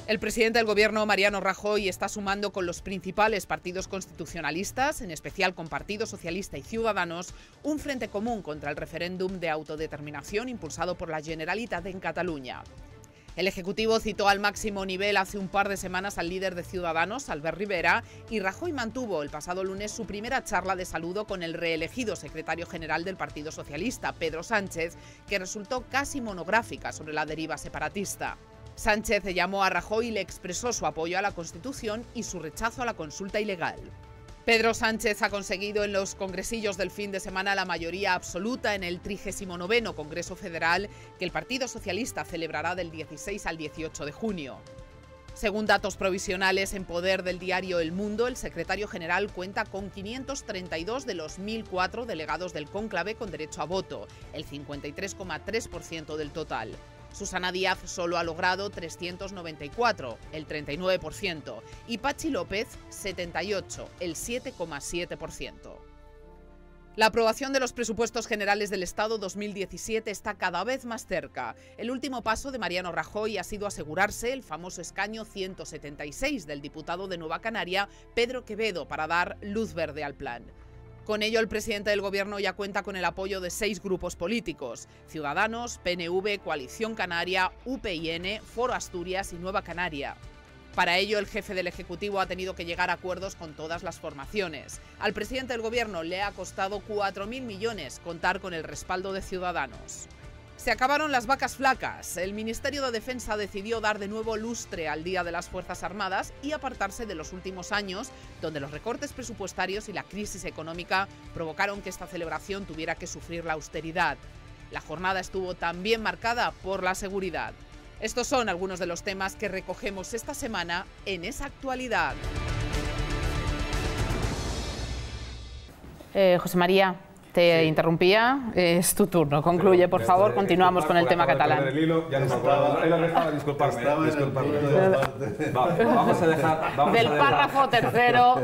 El presidente del Gobierno, Mariano Rajoy, está sumando con los principales partidos constitucionalistas, en especial con Partido Socialista y Ciudadanos, un frente común contra el referéndum de autodeterminación impulsado por la Generalitat en Cataluña. El Ejecutivo citó al máximo nivel hace un par de semanas al líder de Ciudadanos, Albert Rivera, y Rajoy mantuvo el pasado lunes su primera charla de saludo con el reelegido secretario general del Partido Socialista, Pedro Sánchez, que resultó casi monográfica sobre la deriva separatista. Sánchez llamó a Rajoy y le expresó su apoyo a la Constitución y su rechazo a la consulta ilegal. Pedro Sánchez ha conseguido en los congresillos del fin de semana la mayoría absoluta en el 39º Congreso Federal que el Partido Socialista celebrará del 16 al 18 de junio. Según datos provisionales en poder del diario El Mundo, el secretario general cuenta con 532 de los 1.004 delegados del cónclave con derecho a voto, el 53,3% del total. Susana Díaz solo ha logrado 394, el 39%, y Patxi López 78, el 7,7%. La aprobación de los presupuestos generales del Estado 2017 está cada vez más cerca. El último paso de Mariano Rajoy ha sido asegurarse el famoso escaño 176 del diputado de Nueva Canaria, Pedro Quevedo, para dar luz verde al plan. Con ello, el presidente del Gobierno ya cuenta con el apoyo de 6 grupos políticos: Ciudadanos, PNV, Coalición Canaria, UPyN, Foro Asturias y Nueva Canaria. Para ello, el jefe del Ejecutivo ha tenido que llegar a acuerdos con todas las formaciones. Al presidente del Gobierno le ha costado 4.000 millones contar con el respaldo de Ciudadanos. Se acabaron las vacas flacas. El Ministerio de Defensa decidió dar de nuevo lustre al Día de las Fuerzas Armadas y apartarse de los últimos años, donde los recortes presupuestarios y la crisis económica provocaron que esta celebración tuviera que sufrir la austeridad. La jornada estuvo también marcada por la seguridad. Estos son algunos de los temas que recogemos esta semana en Esa Actualidad. José María, te interrumpía, es tu turno. Concluye, por favor, continuamos con el tema catalán. Vamos a dejar... Del párrafo tercero...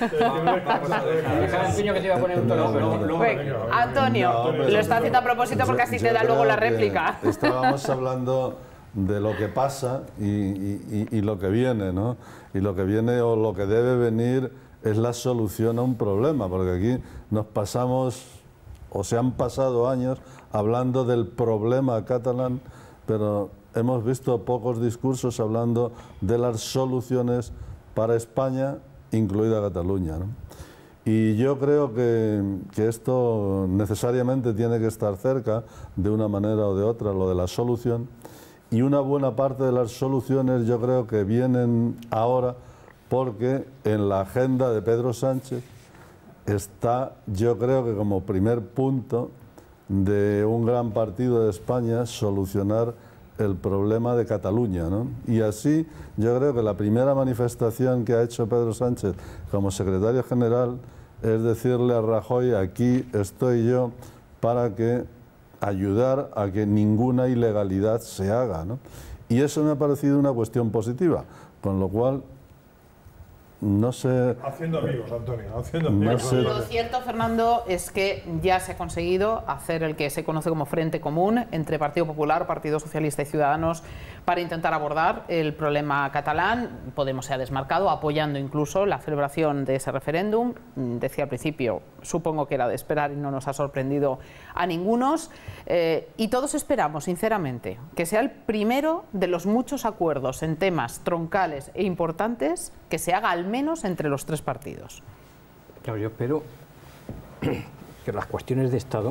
Antonio, lo está haciendo a propósito porque así te da luego la réplica. Estábamos hablando de lo que pasa y lo que viene, ¿no? Y lo que viene o lo que debe venir es la solución a un problema, porque aquí nos pasamos, o se han pasado años hablando del problema catalán, pero hemos visto pocos discursos hablando de las soluciones para España, incluida Cataluña, ¿no? Y yo creo que esto necesariamente tiene que estar cerca, de una manera o de otra, lo de la solución. Y una buena parte de las soluciones yo creo que vienen ahora porque en la agenda de Pedro Sánchez está, yo creo que como primer punto de un gran partido de España, solucionar el problema de Cataluña, ¿no? Y así yo creo que la primera manifestación que ha hecho Pedro Sánchez como secretario general es decirle a Rajoy: aquí estoy yo para ayudar a que ninguna ilegalidad se haga, ¿no? Y eso me ha parecido una cuestión positiva, con lo cual no sé... Haciendo amigos, Antonio, haciendo amigos. No sé. Lo cierto, Fernando, es que ya se ha conseguido hacer el que se conoce como Frente Común entre Partido Popular, Partido Socialista y Ciudadanos para intentar abordar el problema catalán. Podemos se ha desmarcado, apoyando incluso la celebración de ese referéndum. Decía al principio, supongo que era de esperar y no nos ha sorprendido a ningunos. Y todos esperamos, sinceramente, que sea el primero de los muchos acuerdos en temas troncales e importantes que se haga al menos entre los 3 partidos. Claro, yo espero que las cuestiones de Estado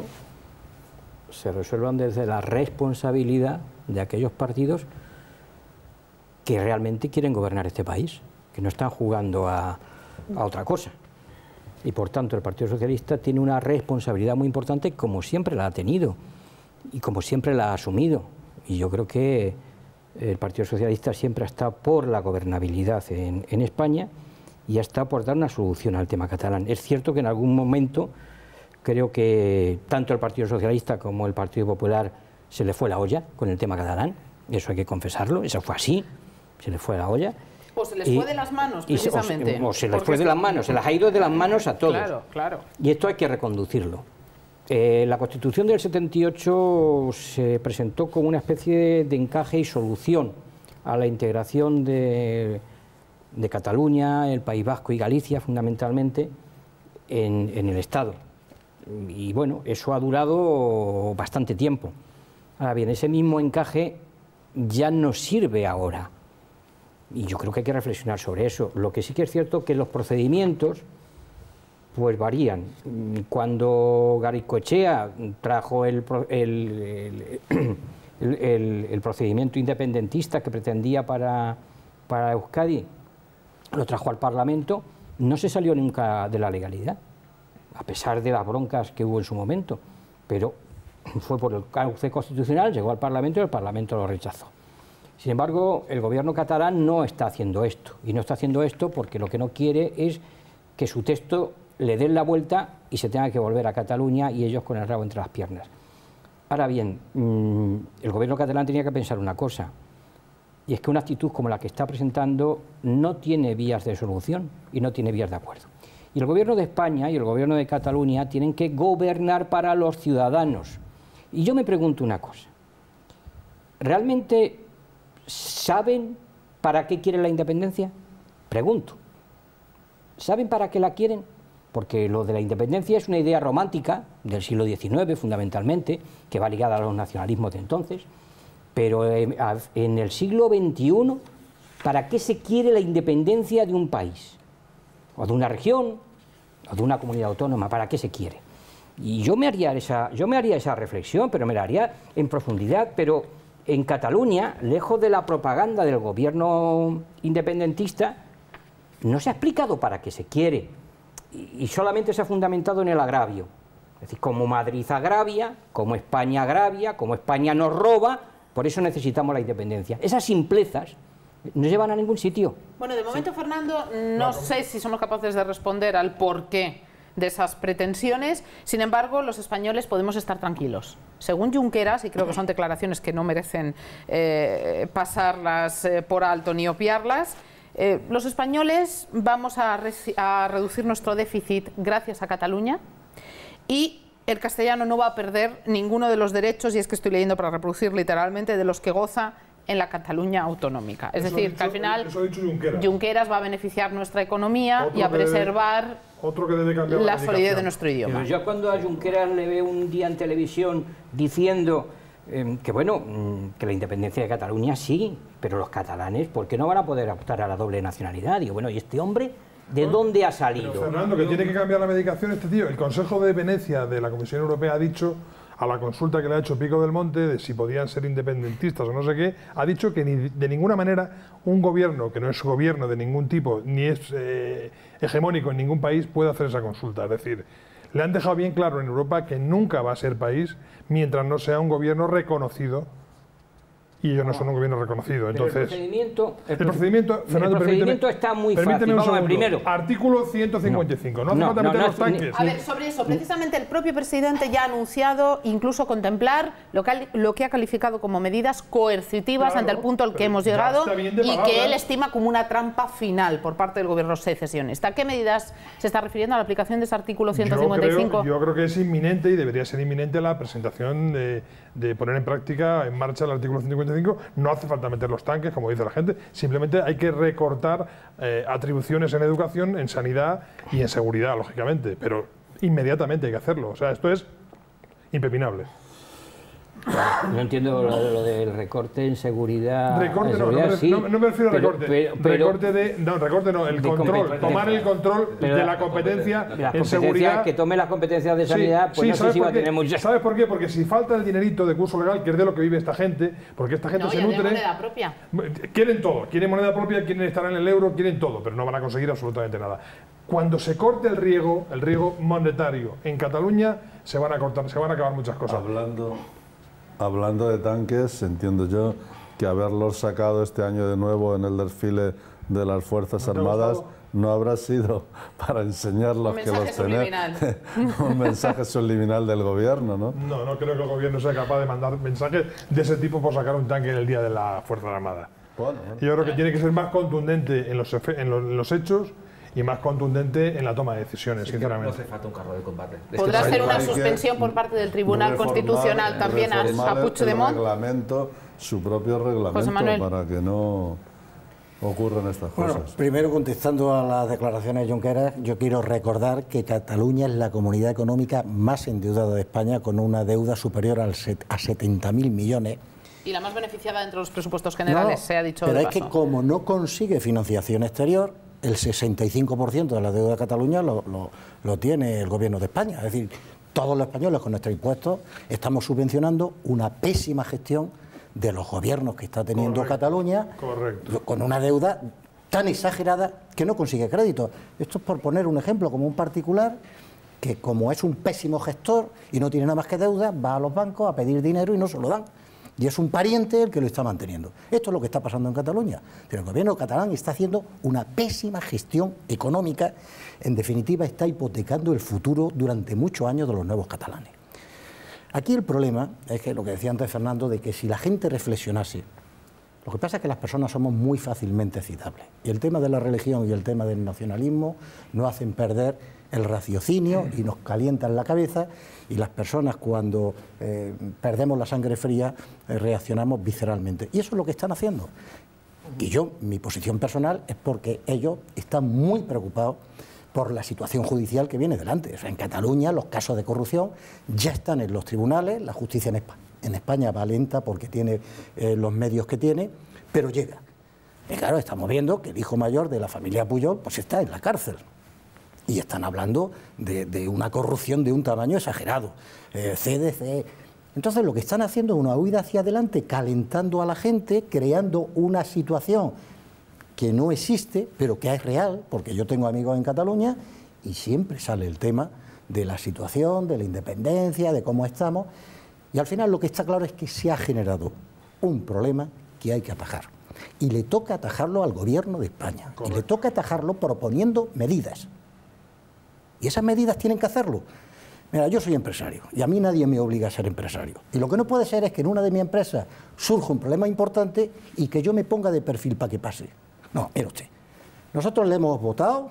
se resuelvan desde la responsabilidad de aquellos partidos que realmente quieren gobernar este país, que no están jugando a otra cosa. Y por tanto el Partido Socialista tiene una responsabilidad muy importante, como siempre la ha tenido y como siempre la ha asumido. Y yo creo que el Partido Socialista siempre ha estado por la gobernabilidad en España y ha estado por dar una solución al tema catalán. Es cierto que en algún momento creo que tanto el Partido Socialista como el Partido Popular se le fue la olla con el tema catalán, eso hay que confesarlo, eso fue así, se le fue la olla. O se les fue de las manos, precisamente. O se les fue de las manos, se les ha ido de las manos a todos. Claro, claro. Y esto hay que reconducirlo. La Constitución del 78 se presentó como una especie de encaje y solución a la integración de Cataluña, el País Vasco y Galicia, fundamentalmente, en el Estado. Y bueno, eso ha durado bastante tiempo. Ahora bien, ese mismo encaje ya no sirve ahora. Y yo creo que hay que reflexionar sobre eso. Lo que sí que es cierto es que los procedimientos pues varían. Cuando Garaikoetxea trajo el procedimiento independentista que pretendía para Euskadi, lo trajo al Parlamento, no se salió nunca de la legalidad, a pesar de las broncas que hubo en su momento, pero fue por el cauce constitucional, llegó al Parlamento y el Parlamento lo rechazó. Sin embargo, el gobierno catalán no está haciendo esto, y no está haciendo esto porque lo que no quiere es que su texto le den la vuelta y se tenga que volver a Cataluña y ellos con el rabo entre las piernas. Ahora bien, el gobierno catalán tenía que pensar una cosa, y es que una actitud como la que está presentando no tiene vías de solución y no tiene vías de acuerdo. Y el gobierno de España y el gobierno de Cataluña tienen que gobernar para los ciudadanos. Y yo me pregunto una cosa, ¿realmente saben para qué quieren la independencia? Pregunto, ¿saben para qué la quieren? Porque lo de la independencia es una idea romántica del siglo XIX, fundamentalmente, que va ligada a los nacionalismos de entonces, pero en el siglo XXI, ¿para qué se quiere la independencia de un país? O de una región, o de una comunidad autónoma, ¿para qué se quiere? Y yo me haría esa reflexión, pero me la haría en profundidad, pero en Cataluña, lejos de la propaganda del gobierno independentista, no se ha explicado para qué se quiere, y solamente se ha fundamentado en el agravio. Es decir, como Madrid agravia, como España agravia, como España nos roba, por eso necesitamos la independencia. Esas simplezas no llevan a ningún sitio. Bueno, de momento, sí. Fernando, no sé si somos capaces de responder al porqué de esas pretensiones. Sin embargo, los españoles podemos estar tranquilos. Según Junqueras, y creo que son declaraciones que no merecen pasarlas por alto ni obviarlas, los españoles vamos a reducir nuestro déficit gracias a Cataluña, y el castellano no va a perder ninguno de los derechos, y es que estoy leyendo para reproducir literalmente, de los que goza en la Cataluña autonómica. Es decir, que al final Junqueras va a beneficiar nuestra economía y a preservar la solidez de nuestro idioma. Pero yo cuando a Junqueras le veo un día en televisión diciendo que bueno, que la independencia de Cataluña sí, pero los catalanes, ¿por qué no van a poder optar a la doble nacionalidad? Digo, bueno, ¿y este hombre de dónde ha salido? Pero Fernando, que tiene que cambiar la medicación este tío. El Consejo de Venecia de la Comisión Europea ha dicho, a la consulta que le ha hecho Pico del Monte, de si podían ser independentistas o no sé qué, ha dicho que de ninguna manera un gobierno que no es gobierno de ningún tipo, ni es hegemónico en ningún país, puede hacer esa consulta. Es decir, le han dejado bien claro en Europa que nunca va a ser país mientras no sea un gobierno reconocido, y ellos no son un gobierno reconocido. Entonces, el procedimiento está muy fácil. Vamos al primero. Artículo 155. No hace falta meter los tanques. A ver, sobre eso, precisamente el propio presidente ya ha anunciado incluso contemplar lo que ha calificado como medidas coercitivas, ante el punto al que hemos llegado, y que él estima como una trampa final por parte del gobierno secesionista. ¿A qué medidas se está refiriendo a la aplicación de ese artículo 155? Yo creo que es inminente, y debería ser inminente, la presentación de poner en marcha el artículo 155. No hace falta meter los tanques, como dice la gente, simplemente hay que recortar atribuciones en educación, en sanidad y en seguridad, lógicamente, pero inmediatamente hay que hacerlo. O sea, esto es impepinable. No entiendo lo del recorte en seguridad. Recorte no me refiero a recorte. Recorte no, el control, tomar el control de la competencia en seguridad. Que tome las competencias de sanidad, pues no sé si va a tener muchas. ¿Sabes por qué? Porque si falta el dinerito de curso legal, que es de lo que vive esta gente, porque esta gente se nutre. Moneda propia. Quieren todo, quieren moneda propia, quieren estar en el euro, quieren todo, pero no van a conseguir absolutamente nada. Cuando se corte el riego monetario en Cataluña, se van a acabar muchas cosas. Hablando de tanques, entiendo yo que haberlos sacado este año de nuevo en el desfile de las Fuerzas Armadas no habrá sido para enseñarlos que los tenemos. Un mensaje subliminal del gobierno, ¿no? No creo que el gobierno sea capaz de mandar mensajes de ese tipo por sacar un tanque en el día de las Fuerzas Armadas. Bueno, yo creo que tiene que ser más contundente en los hechos y más contundente en la toma de decisiones, sinceramente. No hace falta un carro de combate. ¿Podrá ser una suspensión por parte del Tribunal Constitucional también a Puigdemont? El reglamento su propio reglamento para que no ocurran estas cosas. Bueno, primero contestando a las declaraciones de Junqueras, yo quiero recordar que Cataluña es la comunidad económica más endeudada de España, con una deuda superior a 70.000 millones. Y la más beneficiada dentro de los presupuestos generales, se ha dicho. Pero es que como no consigue financiación exterior, el 65% de la deuda de Cataluña lo tiene el gobierno de España. Es decir, todos los españoles con nuestros impuestos estamos subvencionando una pésima gestión de los gobiernos que está teniendo Cataluña, con una deuda tan exagerada que no consigue crédito. Esto es por poner un ejemplo, como un particular que, como es un pésimo gestor y no tiene nada más que deuda, va a los bancos a pedir dinero y no se lo dan. Y es un pariente el que lo está manteniendo. Esto es lo que está pasando en Cataluña. Pero el gobierno catalán está haciendo una pésima gestión económica. En definitiva, está hipotecando el futuro durante muchos años de los nuevos catalanes. Aquí el problema es que lo que decía antes Fernando, de que si la gente reflexionase, lo que pasa es que las personas somos muy fácilmente excitables. Y el tema de la religión y el tema del nacionalismo nos hacen perder el raciocinio y nos calientan la cabeza, y las personas cuando perdemos la sangre fría reaccionamos visceralmente. Y eso es lo que están haciendo. Y yo, mi posición personal es porque ellos están muy preocupados por la situación judicial que viene delante. O sea, en Cataluña los casos de corrupción ya están en los tribunales, la justicia en España va lenta porque tiene los medios que tiene, pero llega. Y claro, estamos viendo que el hijo mayor de la familia Pujol pues está en la cárcel. Y están hablando de una corrupción de un tamaño exagerado. CDC. Entonces lo que están haciendo es una huida hacia adelante, calentando a la gente, creando una situación que no existe, pero que es real, porque yo tengo amigos en Cataluña y siempre sale el tema de la situación, de la independencia, de cómo estamos, y al final lo que está claro es que se ha generado un problema que hay que atajar, y le toca atajarlo al gobierno de España, y le toca atajarlo proponiendo medidas, y esas medidas tienen que hacerlo. Mira, yo soy empresario y a mí nadie me obliga a ser empresario. Y lo que no puede ser es que en una de mis empresas surja un problema importante y que yo me ponga de perfil para que pase. No, mire usted, nosotros le hemos votado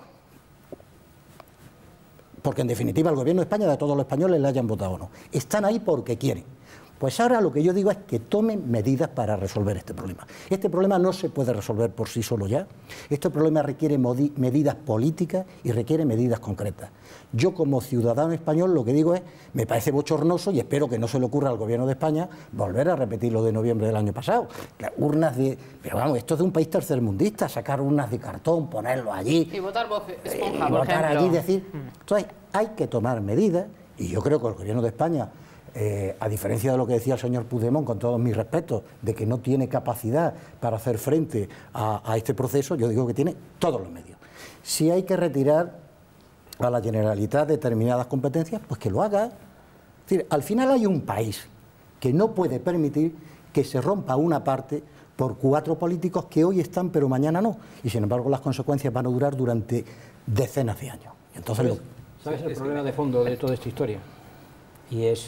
porque en definitiva el gobierno de España, de todos los españoles, le hayan votado o no. Están ahí porque quieren. Pues ahora lo que yo digo es que tomen medidas para resolver este problema. Este problema no se puede resolver por sí solo ya. Este problema requiere medidas políticas y requiere medidas concretas. Yo como ciudadano español lo que digo es, me parece bochornoso y espero que no se le ocurra al gobierno de España volver a repetir lo de noviembre del año pasado. Las urnas de... Pero vamos, esto es de un país tercermundista, sacar urnas de cartón, ponerlo allí... Y votar esponja, por votar ejemplo. allí, decir... Entonces hay que tomar medidas y yo creo que el gobierno de España... a diferencia de lo que decía el señor Puigdemont, con todos mis respetos, de que no tiene capacidad para hacer frente a este proceso, yo digo que tiene todos los medios. Si hay que retirar a la Generalitat determinadas competencias, pues que lo haga. Es decir, al final hay un país que no puede permitir que se rompa una parte por 4 políticos que hoy están pero mañana no, y sin embargo las consecuencias van a durar durante decenas de años. Entonces, ¿Sabes el problema de fondo de toda esta historia? Y es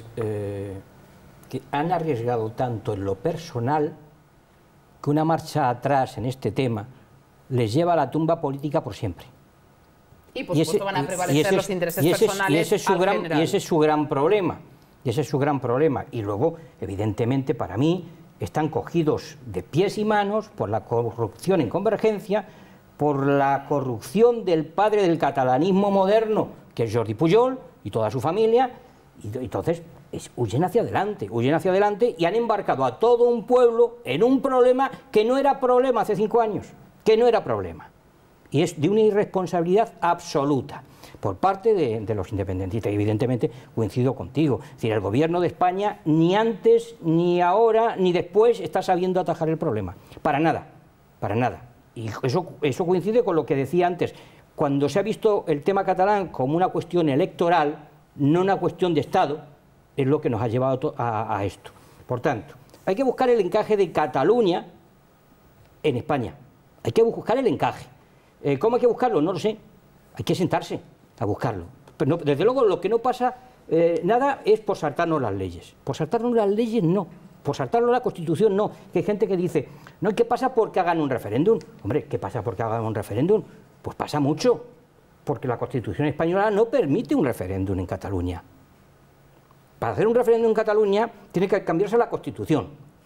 que han arriesgado tanto en lo personal que una marcha atrás en este tema les lleva a la tumba política por siempre. Y por supuesto van a prevalecer los intereses personales y ese es su gran problema. Y ese es su gran problema. Y luego, evidentemente, para mí, están cogidos de pies y manos por la corrupción en Convergencia, por la corrupción del padre del catalanismo moderno, que es Jordi Pujol y toda su familia. Y entonces huyen hacia adelante y han embarcado a todo un pueblo en un problema que no era problema hace 5 años, que no era problema. Y es de una irresponsabilidad absoluta por parte de los independentistas. Y evidentemente coincido contigo. Es decir, el gobierno de España ni antes, ni ahora, ni después está sabiendo atajar el problema. Para nada, para nada. Y eso coincide con lo que decía antes. Cuando se ha visto el tema catalán como una cuestión electoral, no una cuestión de Estado, es lo que nos ha llevado a esto. Por tanto, hay que buscar el encaje de Cataluña en España. Hay que buscar el encaje. ¿Cómo hay que buscarlo? No lo sé. Hay que sentarse a buscarlo. Pero no, desde luego lo que no pasa nada es por saltarnos las leyes. Por saltarnos las leyes no. Por saltarnos la Constitución no. Que hay gente que dice, no, ¿qué pasa porque hagan un referéndum? Hombre, ¿qué pasa porque hagan un referéndum? Pues pasa mucho. Porque la Constitución española no permite un referéndum en Cataluña. Para hacer un referéndum en Cataluña tiene que cambiarse la Constitución.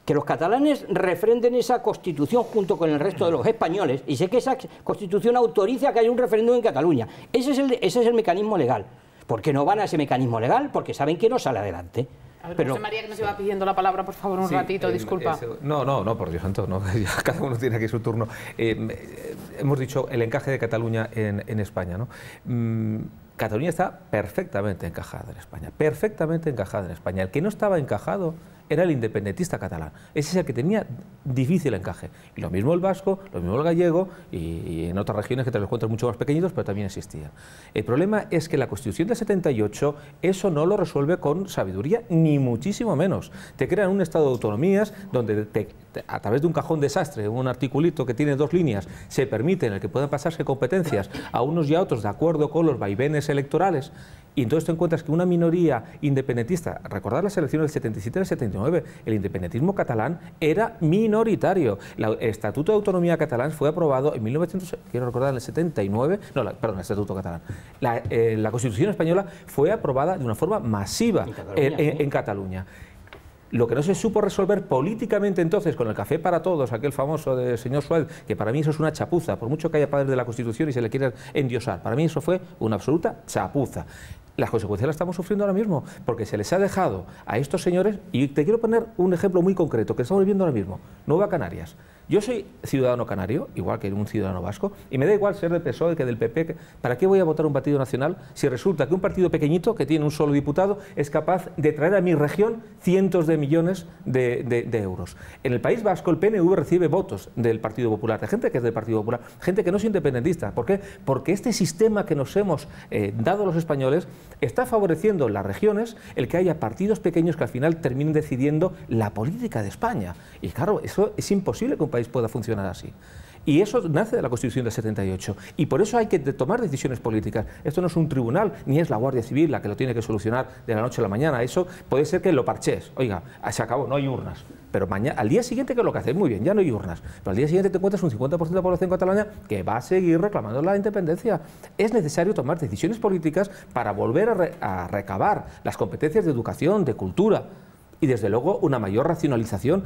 que los catalanes refrenden esa Constitución junto con el resto de los españoles, y sé que esa Constitución autoriza que haya un referéndum en Cataluña. Ese es el mecanismo legal. ¿Por qué no van a ese mecanismo legal? Porque saben que no sale adelante. A ver, pero José María, que nos iba pidiendo la palabra, por favor, un ratito, disculpa. No, por Dios santo, no, cada uno tiene aquí su turno. Hemos dicho el encaje de Cataluña en España, ¿no? Cataluña está perfectamente encajada en España, perfectamente encajada en España. El que no estaba encajado era el independentista catalán. Ese es el que tenía difícil encaje. Y lo mismo el vasco, lo mismo el gallego y en otras regiones que te los encuentras mucho más pequeñitos, pero también existían. El problema es que la Constitución del 78 eso no lo resuelve con sabiduría, ni muchísimo menos. Te crean un estado de autonomías donde a través de un cajón desastre, un articulito que tiene 2 líneas, se permite en el que puedan pasarse competencias a unos y a otros de acuerdo con los vaivenes electorales. Y entonces te encuentras que una minoría independentista, recordad las elecciones del 77 y del 79, el independentismo catalán era minoritario. El Estatuto de Autonomía catalán fue aprobado en 1979, perdón, el Estatuto catalán. La Constitución española fue aprobada de una forma masiva en Cataluña. Lo que no se supo resolver políticamente entonces con el café para todos, aquel famoso del señor Suárez, que para mí eso es una chapuza, por mucho que haya padres de la Constitución y se le quiera endiosar, para mí eso fue una absoluta chapuza. Las consecuencias las estamos sufriendo ahora mismo, porque se les ha dejado a estos señores, y te quiero poner un ejemplo muy concreto, que estamos viendo ahora mismo, Nueva Canarias. Yo soy ciudadano canario, igual que un ciudadano vasco, y me da igual ser del PSOE que del PP. ¿Para qué voy a votar un partido nacional si resulta que un partido pequeñito, que tiene un solo diputado, es capaz de traer a mi región cientos de millones de euros? En el País Vasco el PNV recibe votos del Partido Popular, de gente que es del Partido Popular, gente que no es independentista. ¿Por qué? Porque este sistema que nos hemos dado los españoles está favoreciendo en las regiones el que haya partidos pequeños que al final terminen decidiendo la política de España. Y claro, eso es imposible que un país pueda funcionar así. Y eso nace de la Constitución del 78. Y por eso hay que tomar decisiones políticas. Esto no es un tribunal, ni es la Guardia Civil la que lo tiene que solucionar de la noche a la mañana. Eso puede ser que lo parches. Oiga, se acabó, no hay urnas. Pero mañana, al día siguiente, ¿qué es lo que hace? Muy bien, ya no hay urnas. Pero al día siguiente te encuentras un 50% de la población catalana que va a seguir reclamando la independencia. Es necesario tomar decisiones políticas para volver a recabar las competencias de educación, de cultura y, desde luego, una mayor racionalización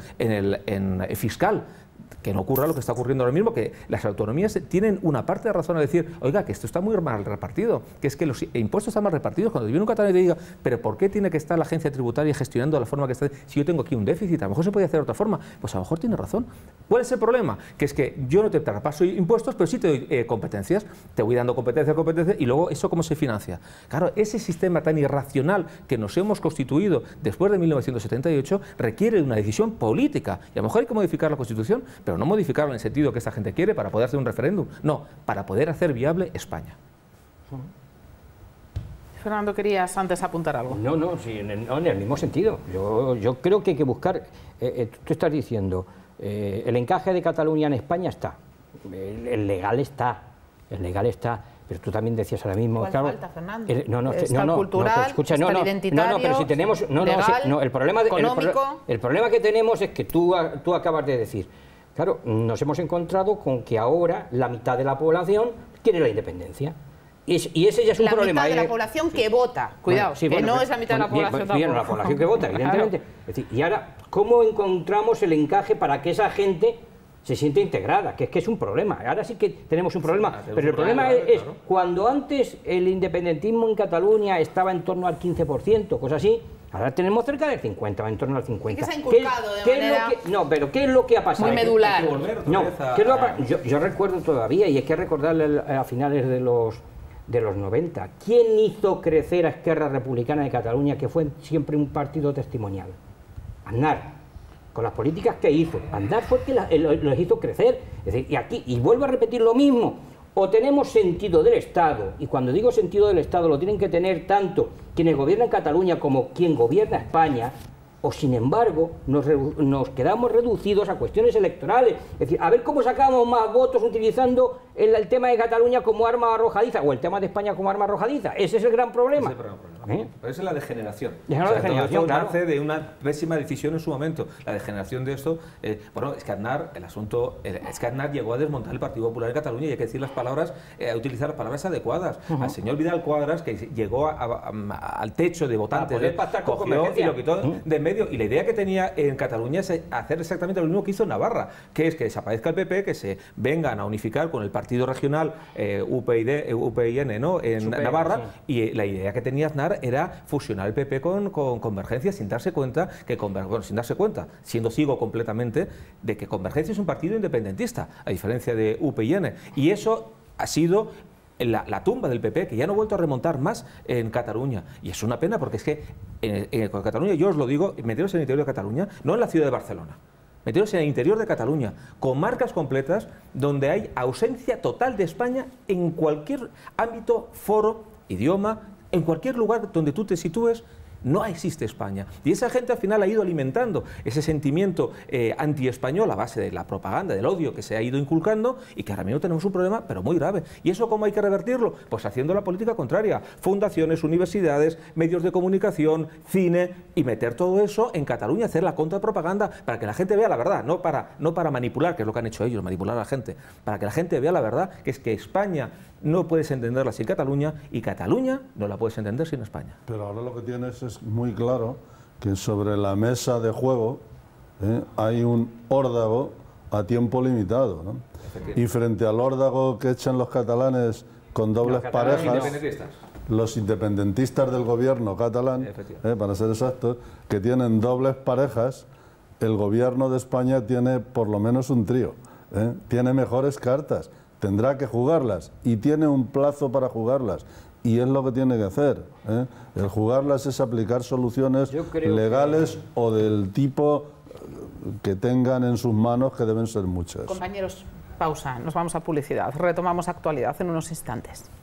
en fiscal. Que no ocurra lo que está ocurriendo ahora mismo, que las autonomías tienen una parte de razón a decir, oiga, que esto está muy mal repartido, que es que los impuestos están mal repartidos. Cuando viene un catalán y te diga, pero ¿por qué tiene que estar la agencia tributaria gestionando de la forma que está? Si yo tengo aquí un déficit, a lo mejor se puede hacer de otra forma. Pues a lo mejor tiene razón. ¿Cuál es el problema? Que es que yo no te traspaso impuestos, pero sí te doy competencias. Te voy dando competencia, y luego eso ¿cómo se financia? Claro, ese sistema tan irracional que nos hemos constituido después de 1978 requiere de una decisión política. Y a lo mejor hay que modificar la Constitución, pero no modificarlo en el sentido que esta gente quiere para poder hacer un referéndum, no, para poder hacer viable España. Fernando, ¿querías antes apuntar algo? No, sí, en el mismo sentido. Yo creo que hay que buscar, tú estás diciendo, el encaje de Cataluña en España está, el legal está, pero tú también decías ahora mismo, claro, falta, Fernando? Cultural, escucha, identitario, pero si tenemos, legal, el problema económico. El problema que tenemos es que tú acabas de decir, claro, nos hemos encontrado con que ahora la mitad de la población quiere la independencia. Y ese ya es un problema. La mitad de la población que vota, cuidado, no es la mitad de la población tampoco. La población que vota, evidentemente. Claro. Es decir, y ahora, ¿cómo encontramos el encaje para que esa gente se siente integrada? Que es un problema. Ahora sí que tenemos un problema. Pero el problema es cuando antes el independentismo en Cataluña estaba en torno al 15%, cosas así. Ahora tenemos cerca del 50, en torno al 50. ¿Qué se ha inculcado de manera...? Pero ¿qué es lo que ha pasado? Muy medular. Yo recuerdo todavía, y hay que recordarle a finales de los 90, ¿quién hizo crecer a Esquerra Republicana de Cataluña, que fue siempre un partido testimonial? Aznar. Con las políticas que hizo. Aznar fue el que los hizo crecer. Es decir, y vuelvo a repetir lo mismo. O tenemos sentido del Estado, y cuando digo sentido del Estado lo tienen que tener tanto quienes gobiernan Cataluña como quien gobierna España, o sin embargo nos quedamos reducidos a cuestiones electorales. Es decir, a ver cómo sacamos más votos utilizando el tema de Cataluña como arma arrojadiza, o el tema de España como arma arrojadiza. Ese es el gran problema. Pero es la degeneración. Es una degeneración, todo esto claro. nace de una pésima decisión en su momento. La degeneración de esto, bueno, es que Aznar, es que Aznar llegó a desmontar el Partido Popular en Cataluña y hay que decir las palabras, a utilizar las palabras adecuadas. Al señor Vidal Quadras, que llegó al techo de votantes, cogió y lo quitó de en medio. Y la idea que tenía en Cataluña es hacer exactamente lo mismo que hizo en Navarra, que es que desaparezca el PP, que se vengan a unificar con el partido regional UPyN, ¿no?, en Navarra, y la idea que tenía Aznar era fusionar el PP con Convergencia sin darse cuenta, siendo ciego completamente, de que Convergencia es un partido independentista, a diferencia de UPyN. Y eso ha sido la tumba del PP, que ya no ha vuelto a remontar más en Cataluña. Y es una pena, porque es que en Cataluña, yo os lo digo, meteros en el interior de Cataluña, no en la ciudad de Barcelona, meteros en el interior de Cataluña, con marcas completas, donde hay ausencia total de España en cualquier ámbito, foro, idioma, en cualquier lugar donde tú te sitúes. No existe España. Y esa gente al final ha ido alimentando ese sentimiento anti-español a base de la propaganda, del odio que se ha ido inculcando, y que ahora mismo tenemos un problema, pero muy grave. ¿Y eso cómo hay que revertirlo? Pues haciendo la política contraria. Fundaciones, universidades, medios de comunicación, cine, y meter todo eso en Cataluña, hacer la contrapropaganda para que la gente vea la verdad, no para manipular, que es lo que han hecho ellos, manipular a la gente, para que la gente vea la verdad, que es que España no puedes entenderla sin Cataluña, y Cataluña no la puedes entender sin España. Pero ahora lo que tienes es muy claro que sobre la mesa de juego hay un órdago a tiempo limitado, ¿no? Y frente al órdago que echan los catalanes con dobles parejas, los independentistas del gobierno catalán, para ser exactos, que tienen dobles parejas, el gobierno de España tiene por lo menos un trío, tiene mejores cartas. Tendrá que jugarlas y tiene un plazo para jugarlas, y es lo que tiene que hacer. El jugarlas es aplicar soluciones legales o del tipo que tengan en sus manos, que deben ser muchas. Compañeros, pausa, nos vamos a publicidad, retomamos actualidad en unos instantes.